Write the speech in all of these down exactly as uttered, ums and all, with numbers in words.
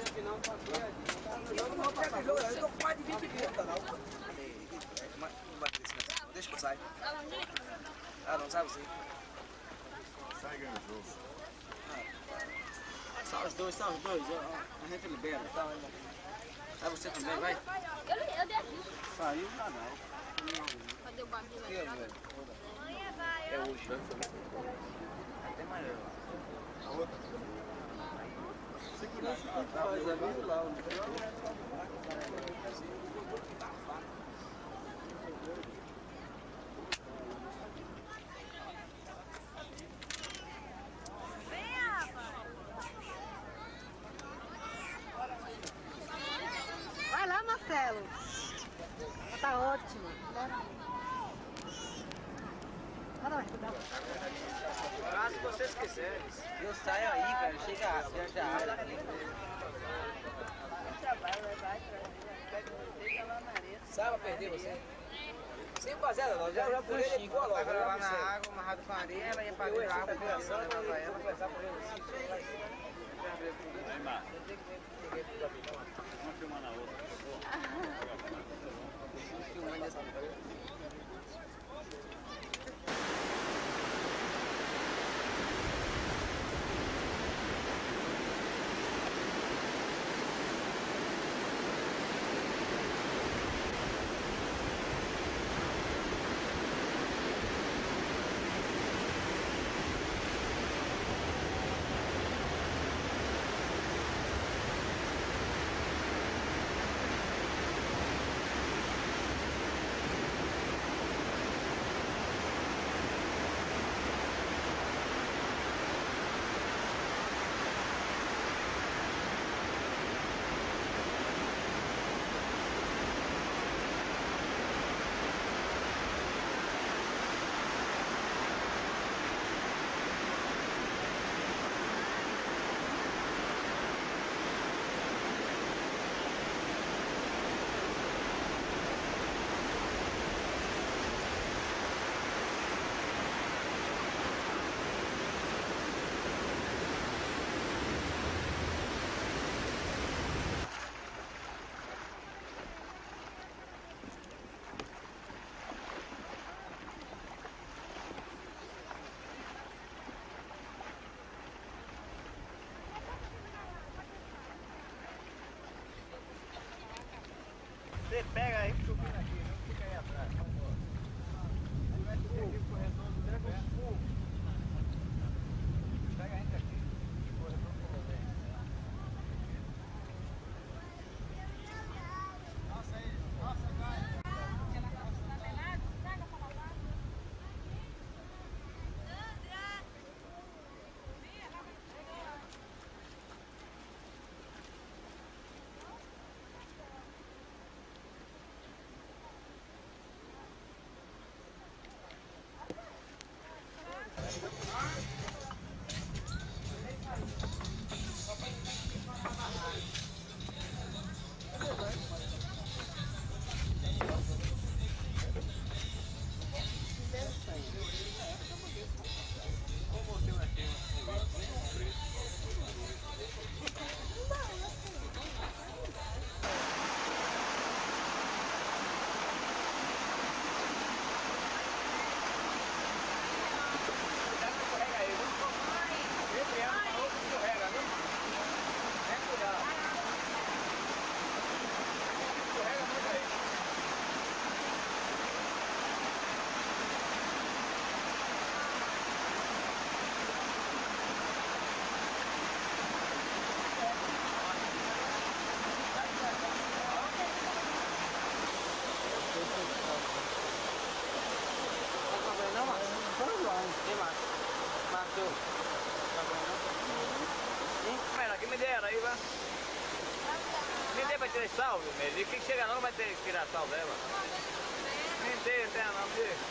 Não, eu tô com mais de vinte minutos, não. Deixa que eu saio. Ah, não sabe sim. Sai ganha o jogo. Só os dois, só os dois. A gente libera. Vai você também, vai? Eu dei aqui. Saiu já não. Cadê o barulho? É hoje. Até amanhã. A outra. Segurança que faz a vida lá. Vai lá, Marcelo. Tá ótimo. Caso vocês quiserem. Eu saio aí, cara. Chega já já. Sabe perder você? Sem fazer ela, nós já já por ele ficou logo. Vai lá na água, amarrado com areia, ela ia pra dentro da água, ela levava ela, começar por ele. Aí, Marcos. Vamos filmar na outra. Filmando nessa. Você pega aí, subindo aqui, não fica aí atrás. Você vai subir aqui pro redondo, leva o fogo. Pega a gente aqui, pro redondo pro Roberto. Nossa aí, nossa, vai. Quem mais? Marcou. Tá bom, não? Espera, que me deram aí, vai. Me dê pra tirar salve, mesmo. E quem chega não vai ter que tirar salve dela. Me dê, não tem não, me dê.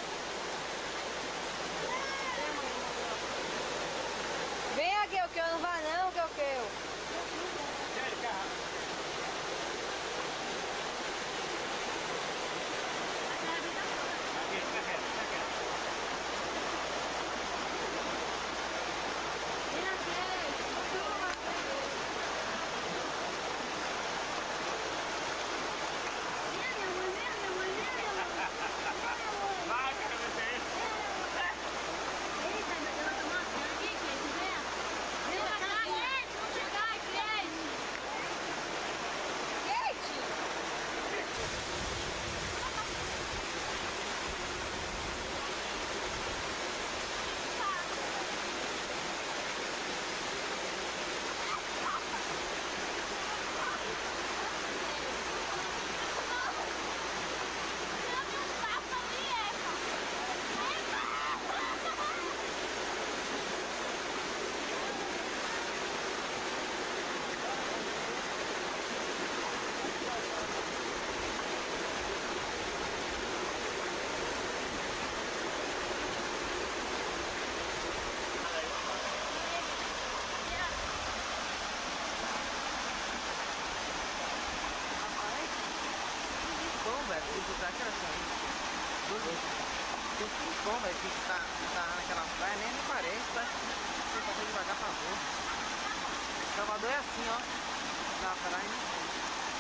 Vem aqui, o que eu não vai não, que eu quero. Sério, cara. velho. Tem que dar aquela saída. Tem um som, velho, que tá, tá naquela praia, nem me parece, tá? Tem que fazer devagar pra ver. Salvador é assim, ó. Na praia, não sei.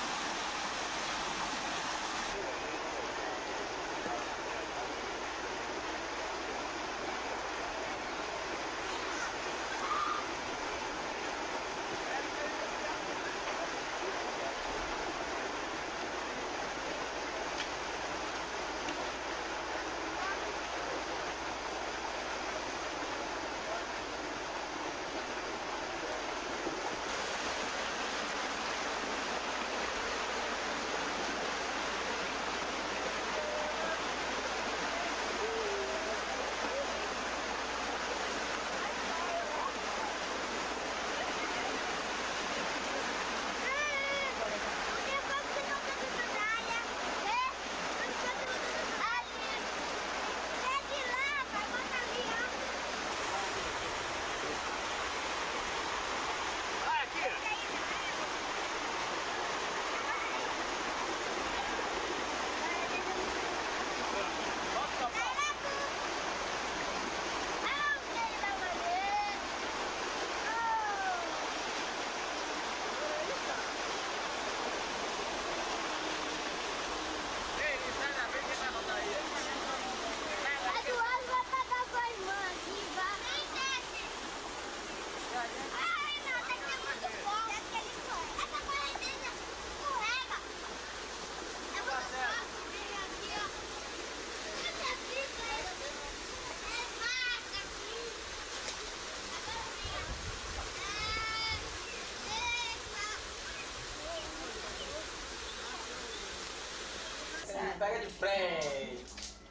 Pega de frente.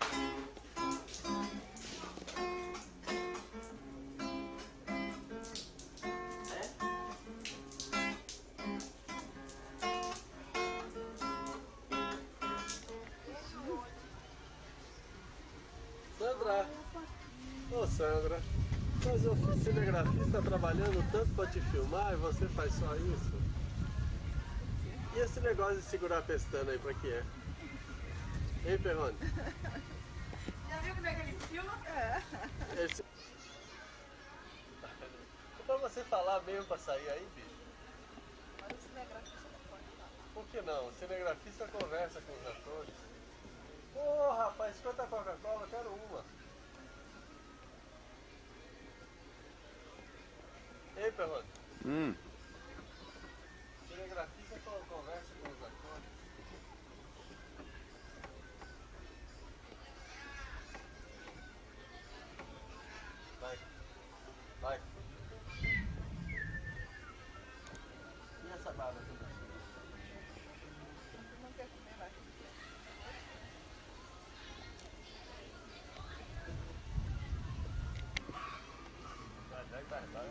Sandra, ô Sandra, mas o cinegrafista está trabalhando tanto para te filmar e você faz só isso? E esse negócio de segurar a pestana aí, para que é? Hein, Perrone? Já viu como é que ele filma? Esse... É pra você falar mesmo pra sair aí, bicho? Mas o cinegrafista não pode falar. Por que não? O cinegrafista conversa com os atores. Ô, oh, rapaz, quanta Coca-Cola, eu quero uma. Ei, Perrone? Hum. O cinegrafista conversa com os atores. Vai. Vai. E essa baba aqui? Não quer comer, vai. Vai, vai, vai, vai.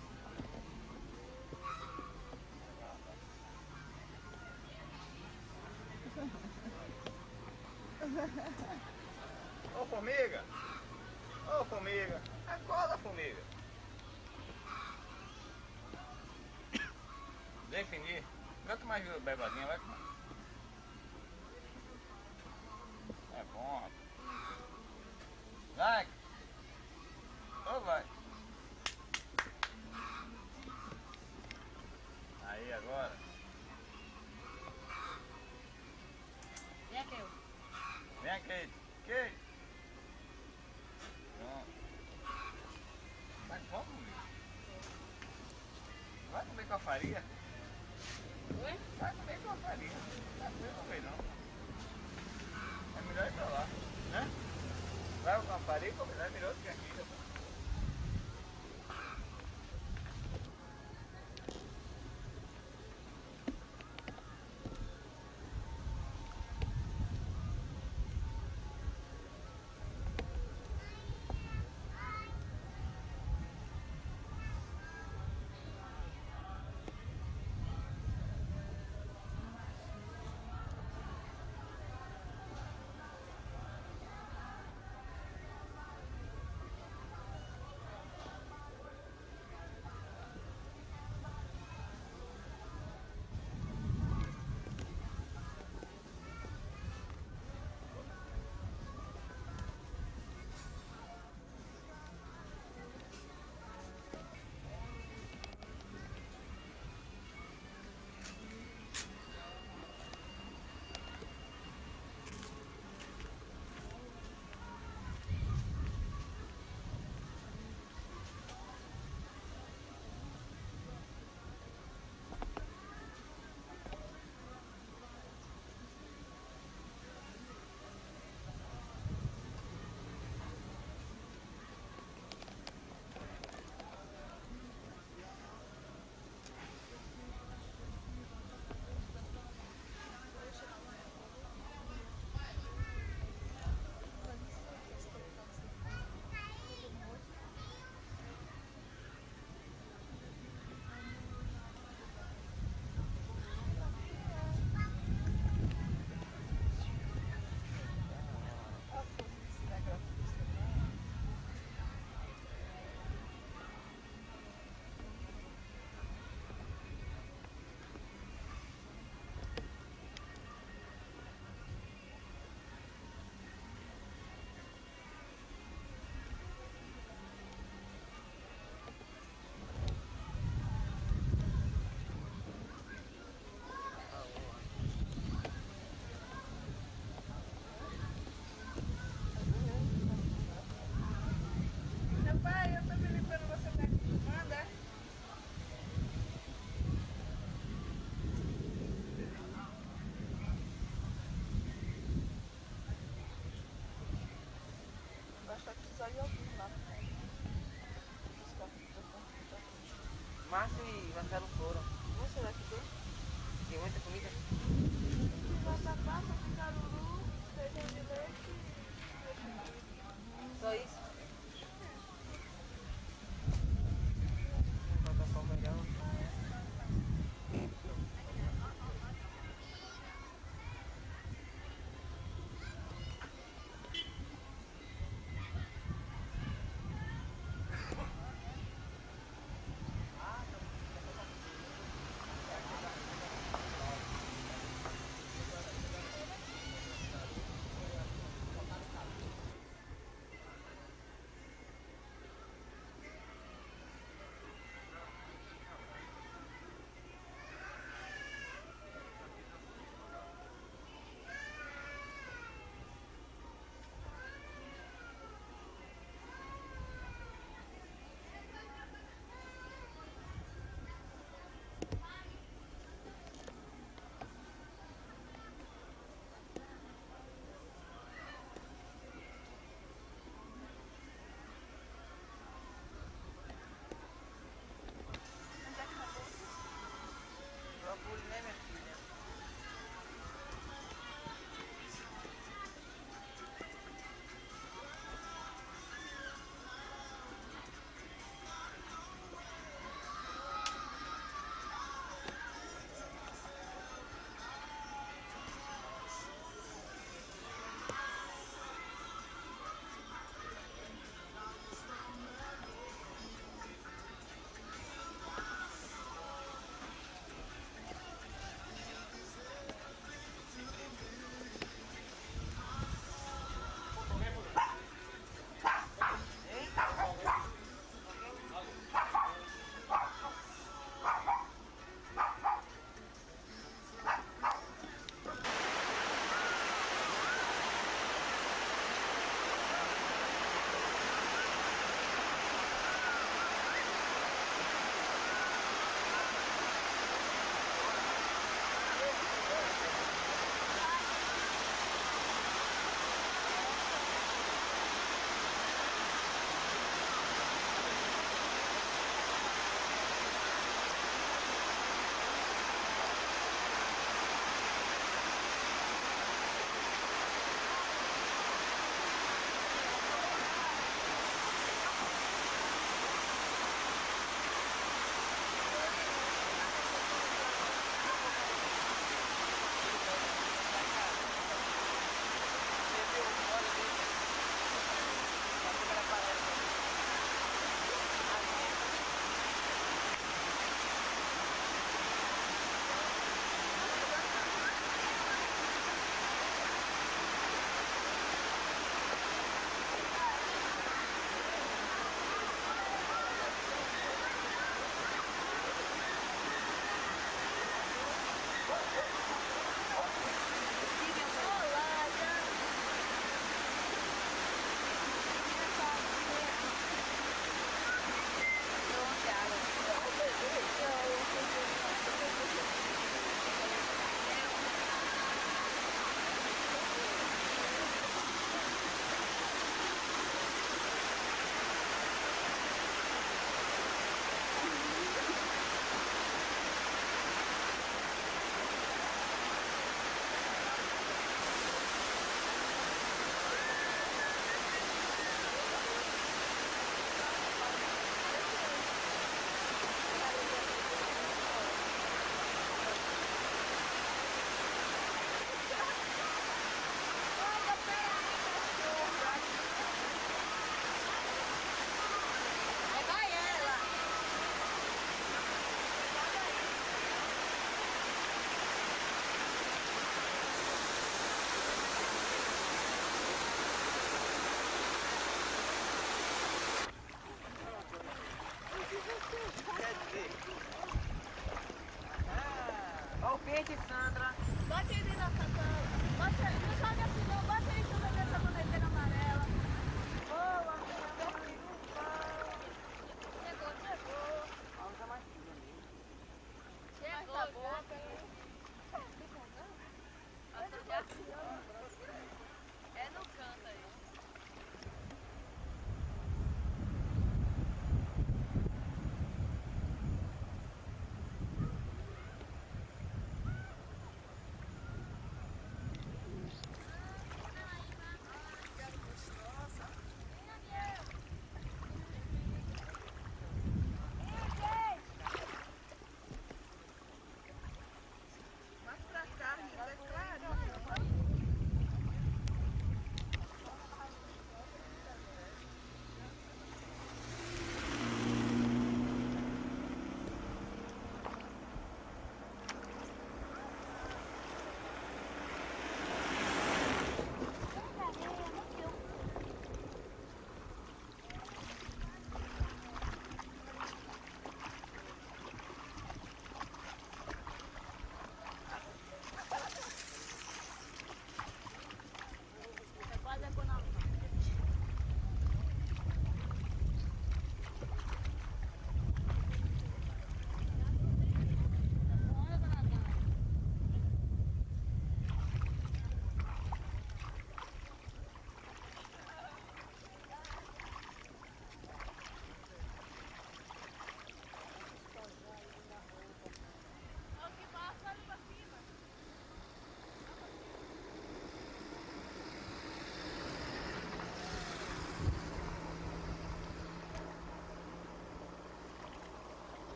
Ô formiga! Ô formiga! Acorda, formiga! Vem, Fini. Canta mais bebazinha, vai comer. É bom, rapaz. Vai! Ô, vai! Aí, agora. Vem aqui, eu. Vem aqui. Kate. Pronto. Vai, vamos, filho. Vai comer com a farinha? Oi? Vai comer com a farinha. Não vai comer, não. É melhor ir pra lá, né? Vai com a farinha, é melhor do que aqui. Márcio e Marcelo foram. Nossa, vai ficou? Tem muita comida? Só isso? Vai passar o melhor. Procure, né, minha filha? Olha o peixe, Sandra. Bota ele na sacola. Bota ele. Não joga assim não. Bota ele tudo nessa maneira amarela. Boa, meu amigo. Chegou, chegou. Olha mais tudo ali. Chegou, tá boa. É no canto aí.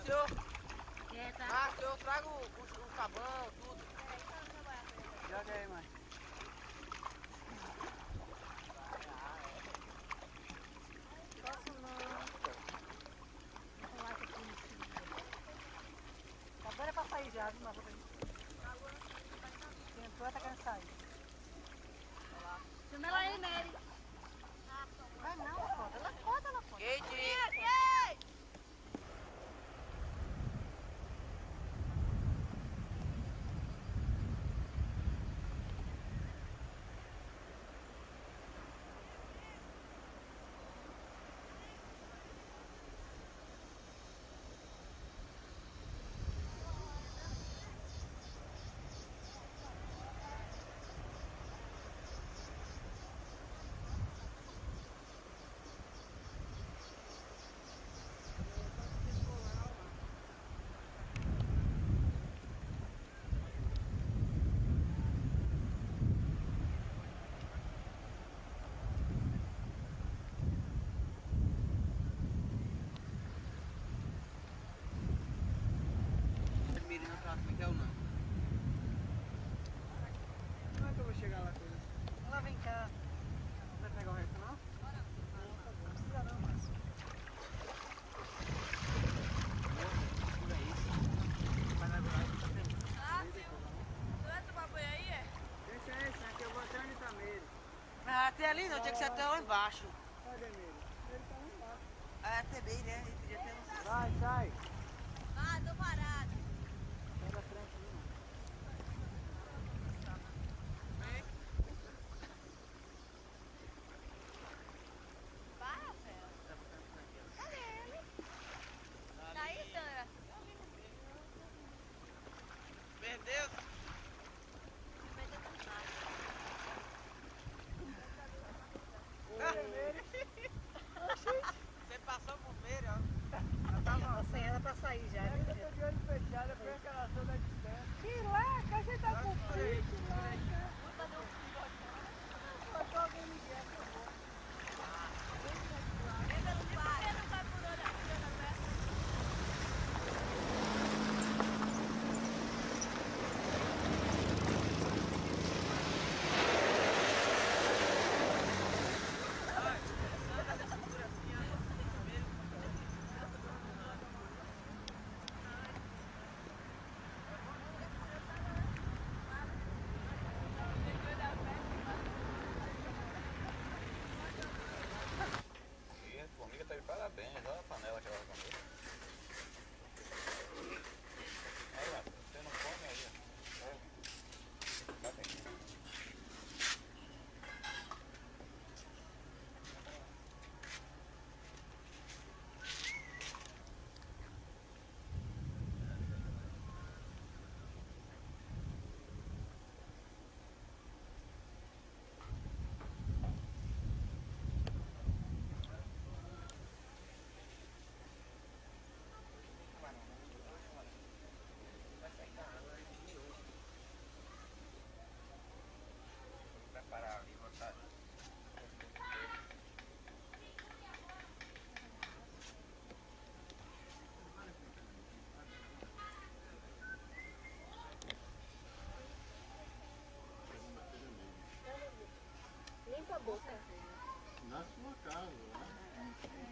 Márcio! É, tá? Márcio, eu trago o, o, o sabão, tudo. Joga aí, mãe. Posso não. Agora é pra sair já, viu, Marcos? Quem entrou tá querendo sair. Chama ela aí, Mary. Vai não, Lacota. Lacota, Lacota. Kate! Miri no próximo, então não. Como é que eu vou chegar lá com isso? Ela vem cá. Não vai pegar o resto, não? Não precisa não, Márcio. Tira isso. Vai na garagem, tá bem? Ah, filho. Tu vai tomar banho aí, é? Deixa esse, aqui eu vou até onde tá Meire. Ah, até ali não, tinha que ser até lá embaixo. Cadê Meire? Ele tá lá embaixo. Ah, até bem, né? Ele podia ter um... Vai, sai. Ah, tô parado. Sai da frente ali, mano. Para, Fel. Cadê ele? Tá aí, Sandra? Perdeu? Perdeu tudo nada. Você passou por feira, ó. Ela sem ela pra sair já, viu? Eu tô de olho fechado, eu fui aquela zona aqui dentro. Que laca, a gente tá com frio, que laca. Botou alguém me guiar, por favor. Ele não vai. Ele não vai por onde a filha perto. E a formiga tá de parabéns, olha a panela que ela vai comer. Olha lá, você não come aí, ó. Tá bem. Preparar ali, botar. Limpa a boca. Na sua casa, né?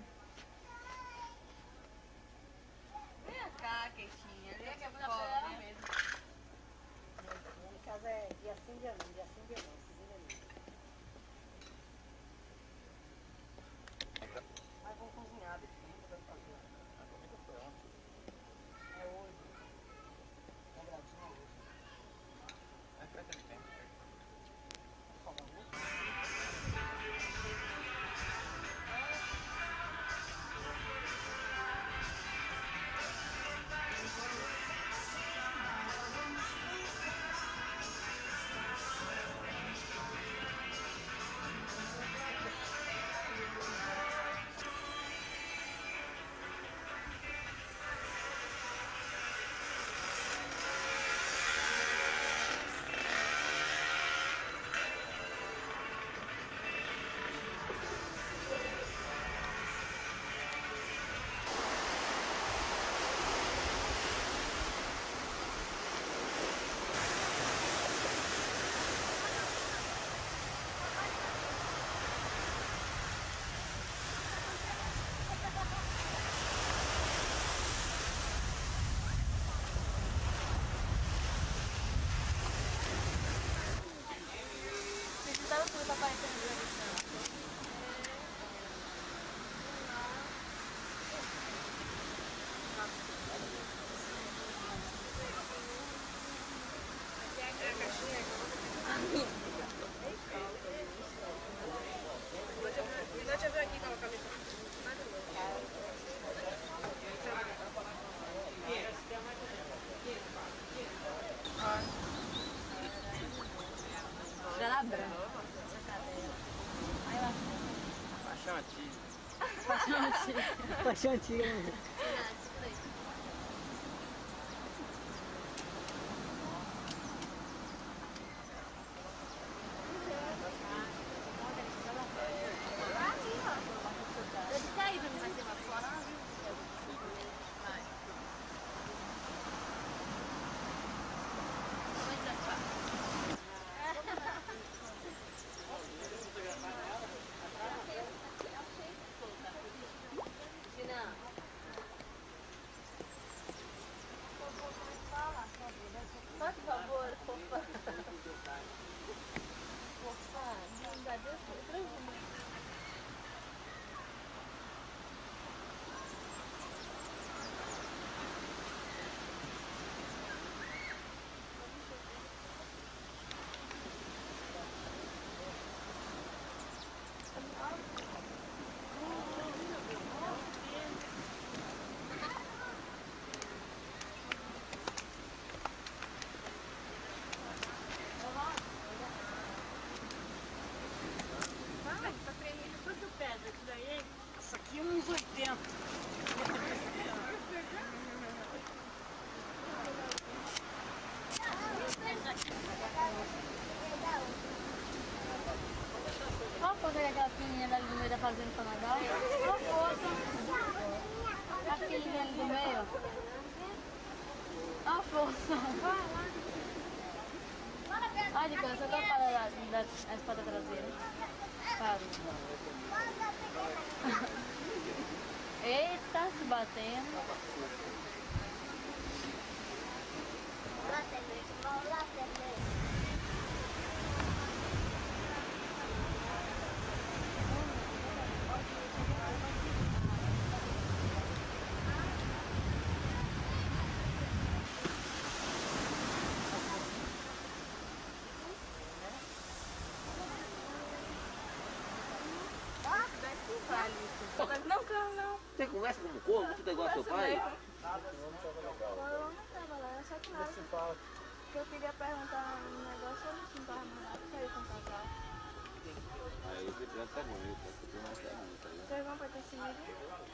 Vem cá, quietinha. Vem cá, Tá ela mesmo. Em casa é dia sim, dia não, dia sim, dia não, segunda não. Mas vamos cozinhar depois, vai fazer. A comida pronta. É hoje. Dobradinha hoje. É frente ali tem. Por favor. Paixão antiga, né? Por favor, fofa. Fofa, não dá Deus, Isso aqui é uns oitenta. Olha quando é aquela pequenininha ali no meio da fazenda pra nadar. Olha a força. A pequenininha ali do meio. Olha a força. Olha de canto, só que eu falo da, da a espada traseira. Fala. Eita, se batendo. Não, calma, não. Você conversa com o corvo? Você tá igual ao seu pai? Eu não tava lá, eu só que nada. Que eu queria perguntar um negócio, eu não tava mais nada, só ia com o casal. Aí você precisa ser bonito, você tem uma ser bonita. Vocês vão pra ter esse vídeo?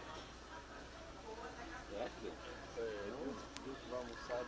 É, filho? Vamos almoçar.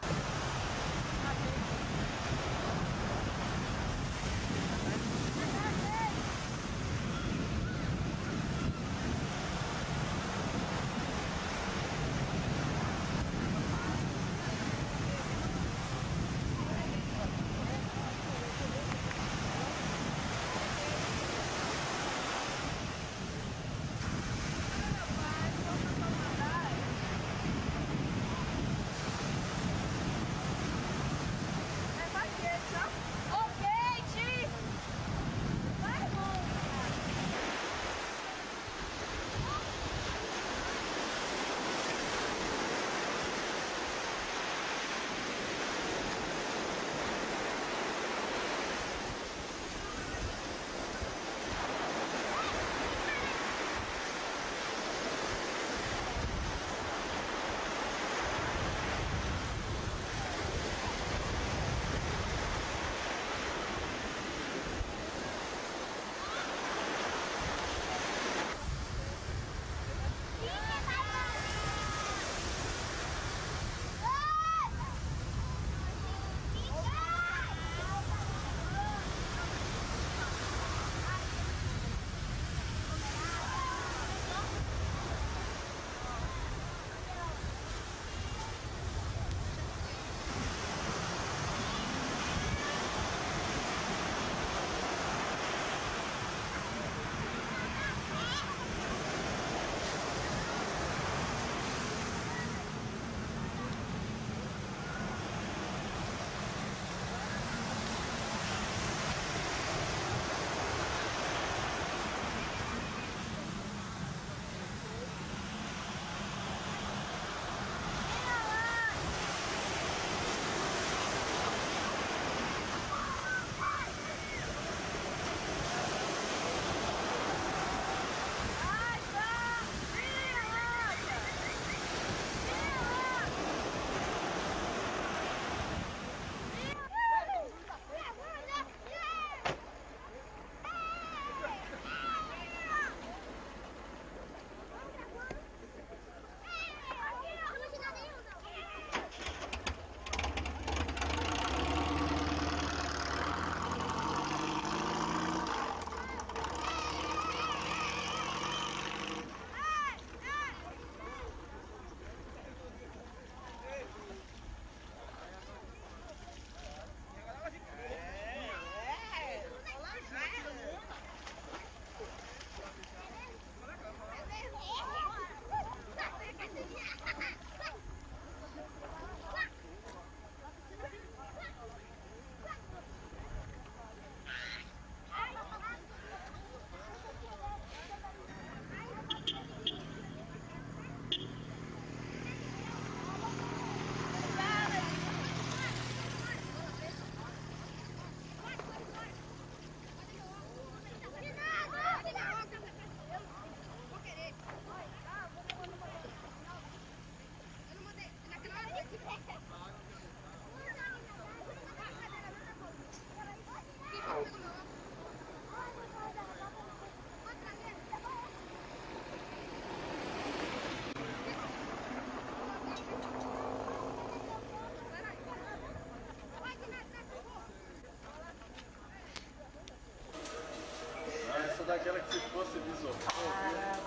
Essa daquela que se fosse de isopor.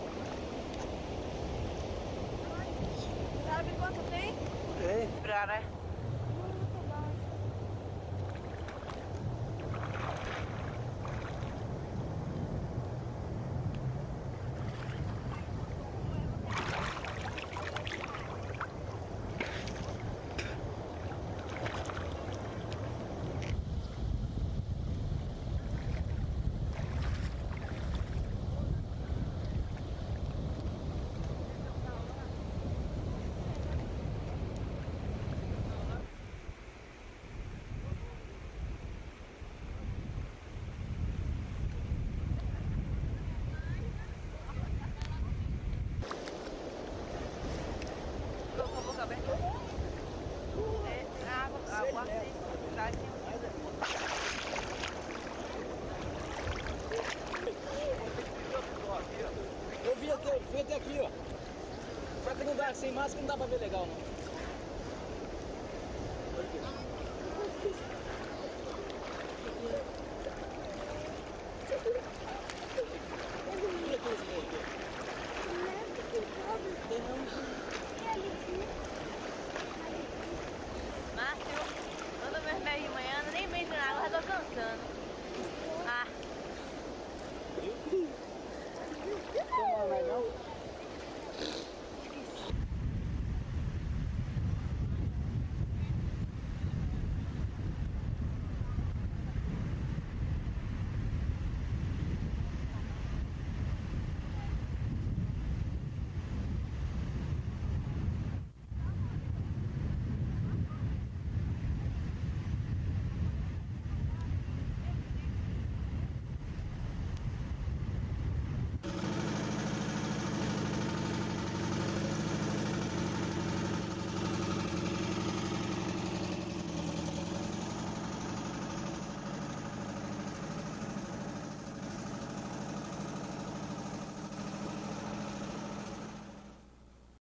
Sabe quanto tem? Hein? Pra, né?